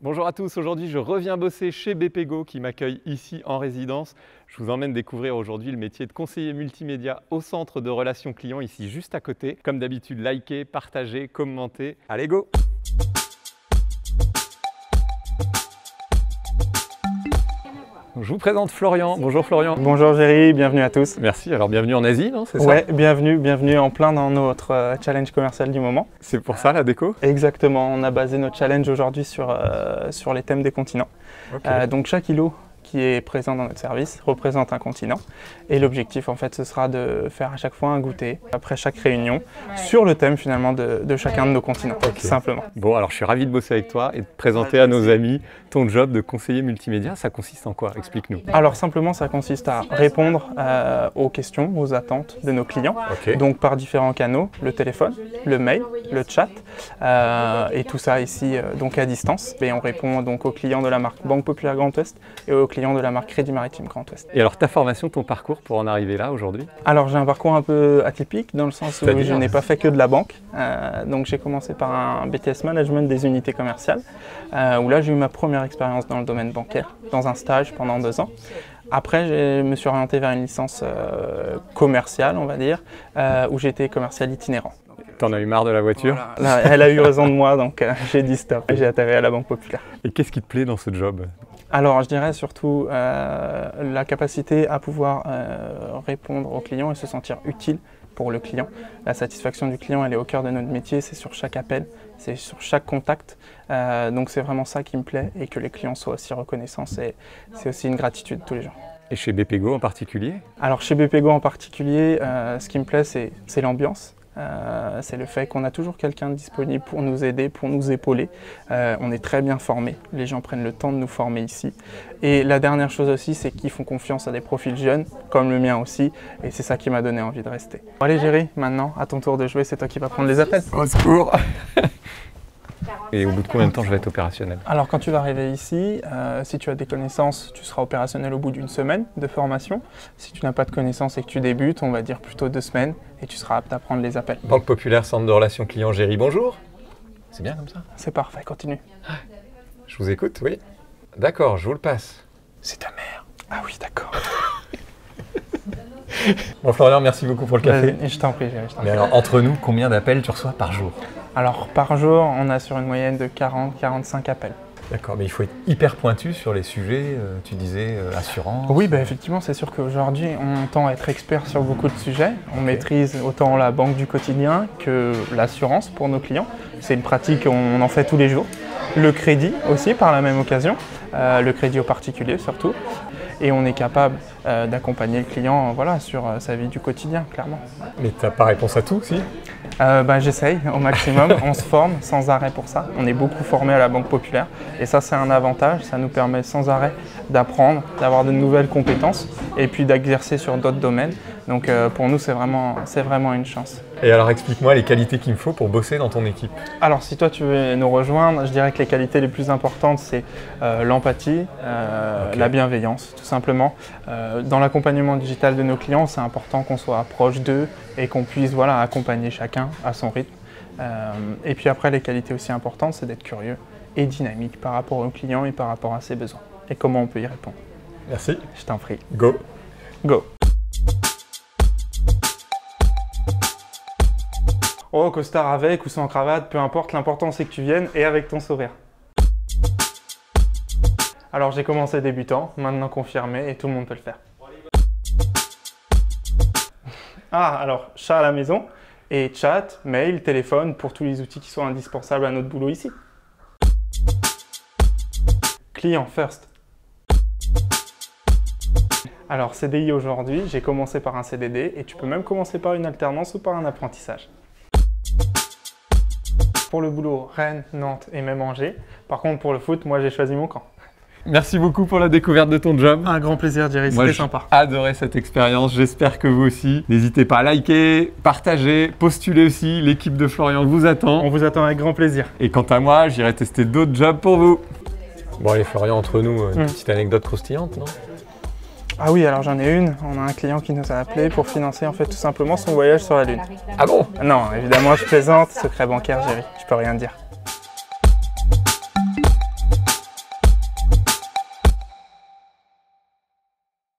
Bonjour à tous, aujourd'hui je reviens bosser chez BPGO qui m'accueille ici en résidence. Je vous emmène découvrir aujourd'hui le métier de conseiller multimédia au centre de relations clients ici juste à côté. Comme d'habitude, likez, partagez, commentez. Allez go! Je vous présente Florian. Bonjour Florian. Bonjour Géry, bienvenue à tous. Merci, alors bienvenue en Asie, non? C'est ça? Ouais, bienvenue en plein dans notre challenge commercial du moment. C'est pour ça la déco? Exactement, on a basé notre challenge aujourd'hui sur les thèmes des continents. Okay. Donc chaque îlot qui est présent dans notre service représente un continent. Et l'objectif en fait ce sera de faire à chaque fois un goûter après chaque réunion sur le thème finalement de chacun de nos continents, tout simplement. Bon, alors je suis ravi de bosser avec toi et de présenter à nos amis ton job de conseiller multimédia. Ça consiste en quoi? Explique-nous. Alors simplement ça consiste à répondre aux questions, aux attentes de nos clients, donc par différents canaux, le téléphone, le mail, le chat et tout ça ici donc à distance. Et on répond donc aux clients de la marque Banque Populaire Grand Ouest et aux clients de la marque Crédit Maritime Grand Ouest. Et alors ta formation, ton parcours pour en arriver là aujourd'hui? Alors j'ai un parcours un peu atypique dans le sens où je n'ai pas fait que de la banque. Donc j'ai commencé par un BTS Management des unités commerciales où là j'ai eu ma première expérience dans le domaine bancaire, dans un stage pendant 2 ans. Après, je me suis orienté vers une licence commerciale, on va dire, où j'étais commercial itinérant. T'en as eu marre de la voiture? Voilà. Là, elle a eu raison de moi, donc j'ai dit stop et j'ai atterri à la Banque Populaire. Et qu'est-ce qui te plaît dans ce job? Alors, je dirais surtout la capacité à pouvoir répondre aux clients et se sentir utile pour le client. La satisfaction du client, elle est au cœur de notre métier, c'est sur chaque appel, c'est sur chaque contact. Donc c'est vraiment ça qui me plaît et que les clients soient aussi reconnaissants, c'est aussi une gratitude tous les jours. Et chez BPGO en particulier? Alors chez BPGO en particulier, ce qui me plaît, c'est l'ambiance. C'est le fait qu'on a toujours quelqu'un disponible pour nous aider, pour nous épauler. On est très bien formés, les gens prennent le temps de nous former ici. Et la dernière chose aussi, c'est qu'ils font confiance à des profils jeunes, comme le mien aussi, et c'est ça qui m'a donné envie de rester. Bon, allez Géry, maintenant, à ton tour de jouer, c'est toi qui vas prendre les appels. Au secours! Et au bout de combien de temps je vais être opérationnel? Alors quand tu vas arriver ici, si tu as des connaissances, tu seras opérationnel au bout d'1 semaine de formation. Si tu n'as pas de connaissances et que tu débutes, on va dire plutôt 2 semaines et tu seras apte à prendre les appels. Banque Populaire, centre de relations clients, Géry, bonjour. C'est bien comme ça? C'est parfait, continue. Je vous écoute, oui. D'accord, je vous le passe. C'est ta mère. Ah oui, d'accord. Bon Florian, merci beaucoup pour le café. Je t'en prie, Géry. Mais alors, entre nous, combien d'appels tu reçois par jour? Alors, par jour, on a sur une moyenne de 40-45 appels. D'accord, mais il faut être hyper pointu sur les sujets, tu disais assurance. Oui, bah, effectivement, c'est sûr qu'aujourd'hui, on tend à être expert sur beaucoup de sujets. On maîtrise autant la banque du quotidien que l'assurance pour nos clients. C'est une pratique, on en fait tous les jours. Le crédit aussi, par la même occasion. Le crédit aux particuliers surtout. Et on est capable d'accompagner le client sur sa vie du quotidien, clairement. Mais tu n'as pas réponse à tout, si? J'essaye au maximum, on se forme sans arrêt pour ça. On est beaucoup formé à la Banque Populaire et ça c'est un avantage, ça nous permet sans arrêt d'apprendre, d'avoir de nouvelles compétences et puis d'exercer sur d'autres domaines. Donc pour nous c'est vraiment une chance. Et alors explique-moi les qualités qu'il me faut pour bosser dans ton équipe. Alors si toi tu veux nous rejoindre, je dirais que les qualités les plus importantes c'est l'empathie, la bienveillance tout simplement. Dans l'accompagnement digital de nos clients, c'est important qu'on soit proche d'eux et qu'on puisse accompagner chacun à son rythme. Et puis après les qualités aussi importantes c'est d'être curieux et dynamique par rapport aux clients et par rapport à ses besoins. Et comment on peut y répondre. Merci. Je t'en prie. Go. Go. Oh, costard avec ou sans cravate, peu importe, l'important c'est que tu viennes et avec ton sourire. Alors j'ai commencé débutant, maintenant confirmé et tout le monde peut le faire. Ah, alors chat à la maison et chat, mail, téléphone pour tous les outils qui sont indispensables à notre boulot ici. Client first. Alors CDI aujourd'hui, j'ai commencé par un CDD et tu peux même commencer par une alternance ou par un apprentissage. Pour le boulot, Rennes, Nantes et même Angers. Par contre, pour le foot, moi j'ai choisi mon camp. Merci beaucoup pour la découverte de ton job. Un grand plaisir, Géry, c'était sympa. J'ai adoré cette expérience, j'espère que vous aussi. N'hésitez pas à liker, partager, postuler aussi. L'équipe de Florian vous attend. On vous attend avec grand plaisir. Et quant à moi, j'irai tester d'autres jobs pour vous. Bon allez Florian, entre nous, une petite anecdote croustillante, non? Ah oui, alors j'en ai une. On a un client qui nous a appelé pour financer en fait tout simplement son voyage sur la Lune. Ah bon? Non, évidemment je plaisante, secret bancaire, Géry, je peux rien dire.